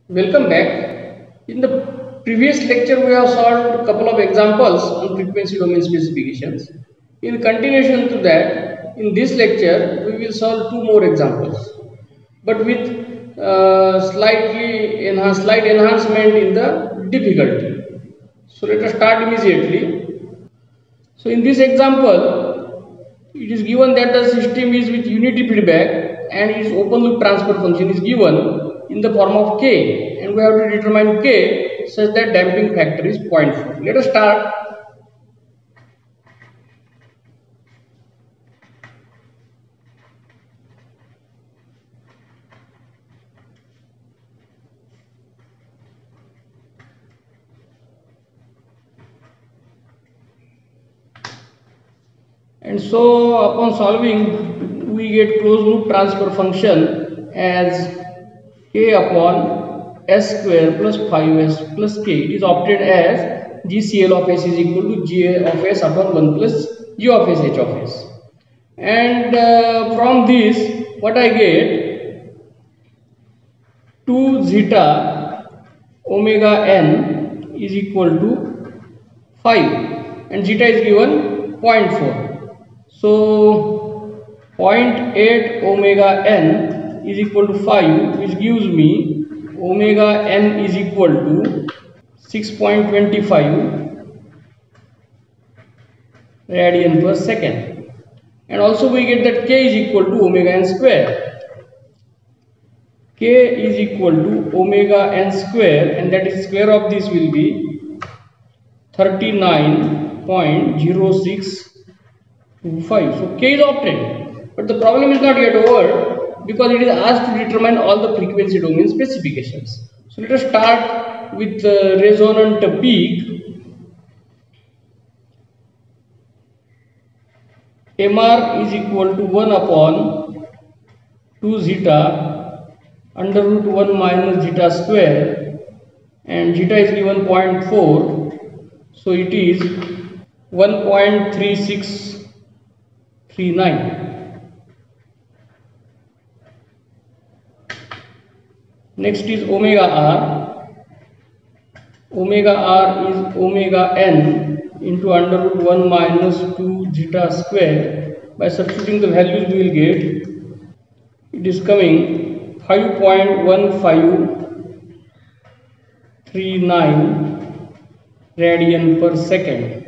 Welcome back. In the previous lecture, we have solved a couple of examples on frequency domain specifications. In continuation to that, in this lecture, we will solve two more examples, but with slight enhancement in the difficulty. So let us start immediately. So in this example, it is given that the system is with unity feedback and its open loop transfer function is given in the form of k, and we have to determine k such that damping factor is 0.4. Let us start. And so upon solving, we get closed loop transfer function as k upon s square plus 5s plus k. It is obtained as GCL of s is equal to g of s upon 1 plus g of s h of s. And from this, what I get, 2 zeta omega n is equal to 5 and zeta is given 0.4. So 0.8 omega n is equal to 5, which gives me omega n is equal to 6.25 radian per second. And also we get that k is equal to omega n square. K is equal to omega n square, and that is square of this will be 39.0625. So k is obtained, but the problem is not yet over because it is asked to determine all the frequency domain specifications. So let us start with the resonant peak. MR is equal to 1 upon 2 zeta under root 1 minus zeta square, and zeta is given 0.4, so it is 1.3639. Next is omega r. Omega r is omega n into under root 1 minus 2 zeta square. By substituting the values, we will get, it is coming 5.1539 radian per second.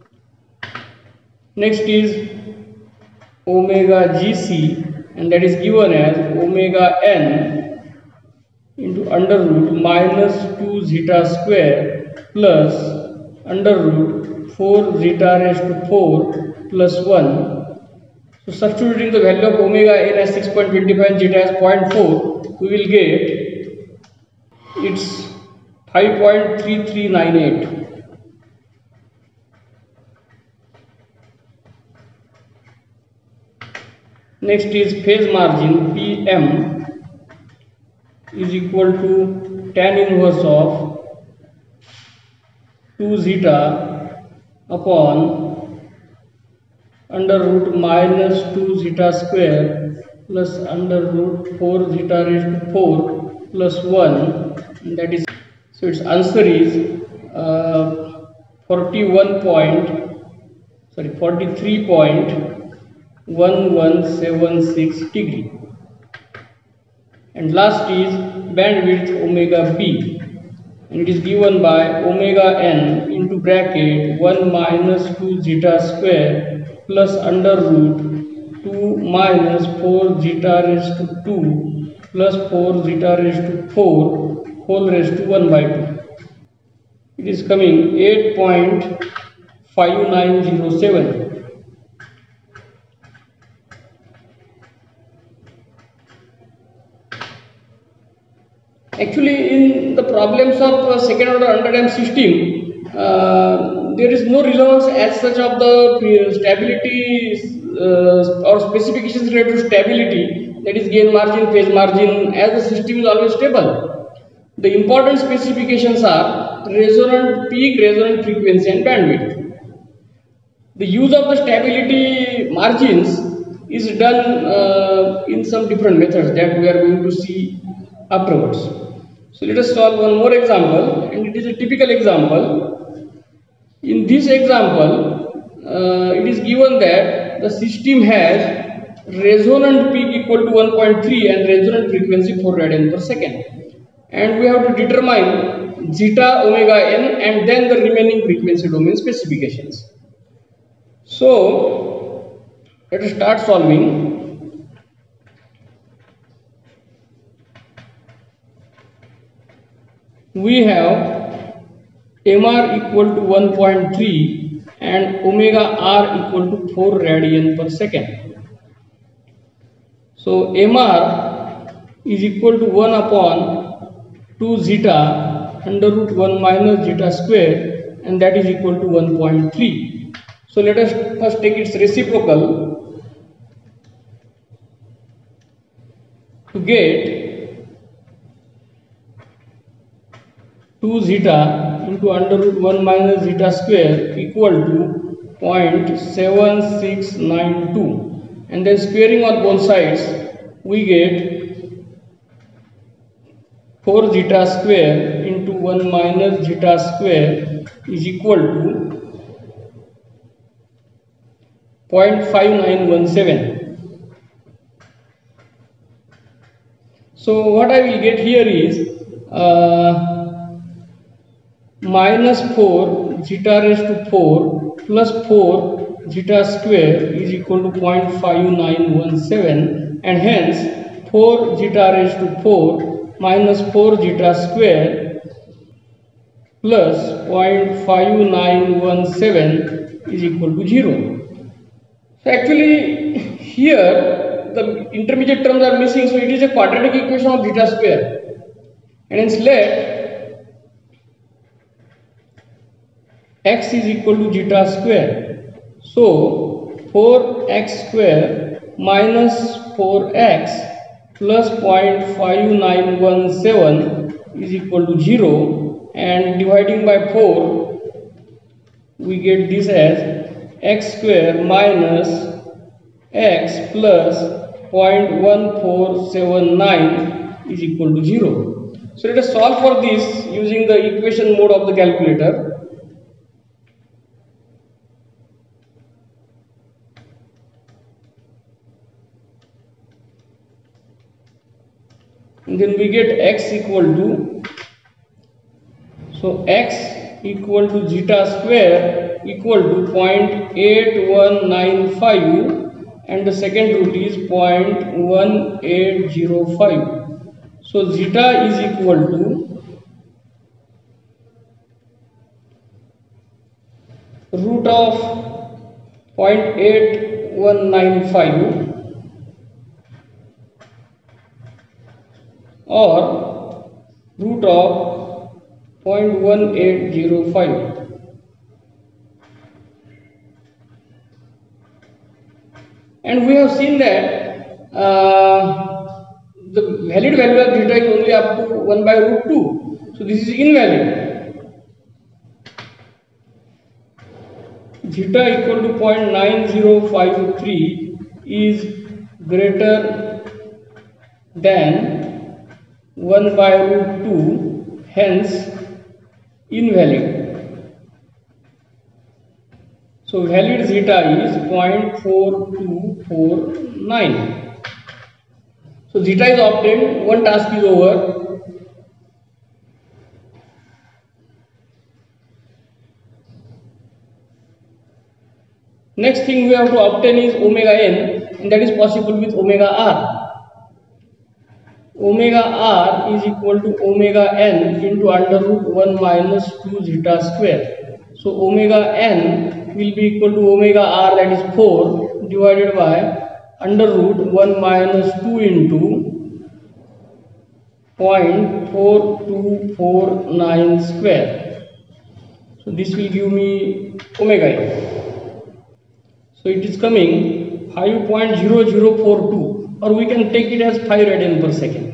Next is omega gc, and that is given as omega n into under root minus 2 zeta square plus under root 4 zeta raised to 4 plus 1. So substituting the value of omega n as 6.25 and zeta as 0.4, we will get it's 5.3398. Next is phase margin PM is equal to tan inverse of 2 zeta upon under root minus 2 zeta square plus under root 4 zeta raised to 4 plus 1, and that is, so its answer is 43.1176 degree. And last is bandwidth omega b, and it is given by omega n into bracket 1 minus 2 zeta square plus under root 2 minus 4 zeta raised to 2 plus 4 zeta raised to 4 whole raised to 1 by 2. It is coming 8.5907. Actually, in the problems of second order underdamped system, there is no relevance as such of the stability or specifications related to stability, that is gain margin, phase margin, as the system is always stable. The important specifications are resonant peak, resonant frequency, and bandwidth. The use of the stability margins is done in some different methods that we are going to see afterwards. So let us solve one more example, and it is a typical example. In this example, it is given that the system has resonant peak equal to 1.3 and resonant frequency 4 radian per second, and we have to determine zeta omega n and then the remaining frequency domain specifications. So let us start solving. We have MR equal to 1.3 and omega R equal to 4 radian per second. So MR is equal to 1 upon 2 zeta under root 1 minus zeta square, and that is equal to 1.3. So let us first take its reciprocal to get 2 zeta into under root 1 minus zeta square equal to 0.7692, and then squaring on both sides we get 4 zeta square into 1 minus zeta square is equal to 0.5917. So what I will get here is minus 4 zeta raised to 4 plus 4 zeta square is equal to 0.5917, and hence 4 zeta raised to 4 minus 4 zeta square plus 0.5917 is equal to 0. So actually here the intermediate terms are missing, so it is a quadratic equation of zeta square, and hence let x is equal to zeta square. So 4x square minus 4x plus 0.5917 is equal to 0, and dividing by 4 we get this as x square minus x plus 0.1479 is equal to 0. So let us solve for this using the equation mode of the calculator. And then we get x equal to, so x equal to zeta square equal to 0.8195, and the second root is 0.1805. So zeta is equal to root of 0.8195 or root of 0.1805. And we have seen that the valid value of zeta is only up to 1 by root 2. So this is invalid. Zeta equal to 0.9053 is greater than 1 by root 2, hence invalid. So valid zeta is 0.4249. So zeta is obtained, one task is over. Next thing we have to obtain is omega n, and that is possible with omega r. Omega r is equal to omega n into under root 1 minus 2 zeta square. So omega n will be equal to omega r, that is 4, divided by under root 1 minus 2 into 0.4249 square. So this will give me omega n. So it is coming 5.0042, or we can take it as 5 radian per second.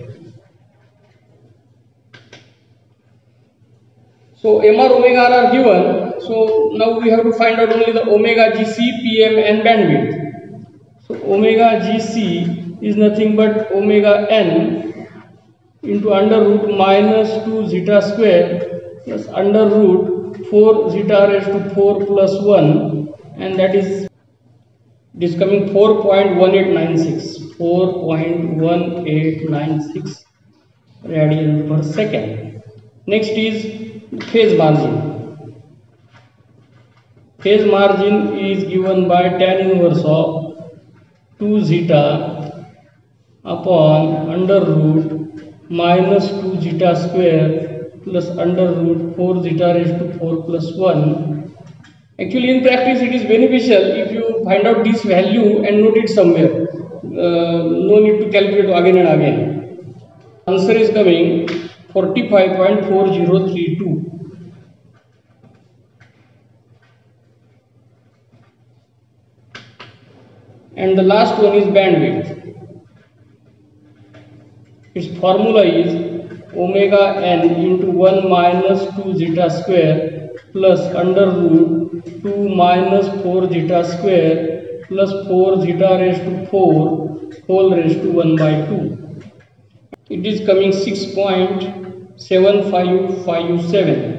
So MR, omega R are given. So now we have to find out only the omega GC, PM and bandwidth. So omega GC is nothing but omega n into under root minus 2 zeta square plus under root 4 zeta raised to 4 plus 1, and that is it is coming 4.1896 radian per second. Next is phase margin. Phase margin is given by tan inverse of 2 zeta upon under root minus 2 zeta square plus under root 4 zeta raised to 4 plus 1. Actually, in practice, it is beneficial if you find out this value and note it somewhere. No need to calculate again and again. Answer is coming 45.4032. And the last one is bandwidth. Its formula is omega n into 1 minus 2 zeta square plus under root 2 minus 4 zeta square plus 4 zeta raised to 4 whole raised to 1 by 2. It is coming 6.7557.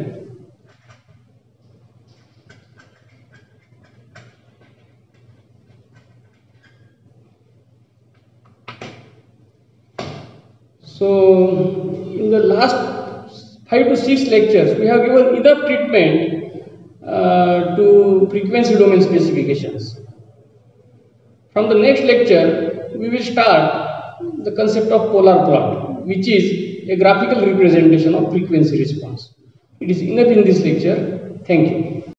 So, in the last 5 to 6 lectures, we have given enough treatment to frequency domain specifications. From the next lecture, we will start the concept of polar plot, which is a graphical representation of frequency response. It is enough in this lecture. Thank you.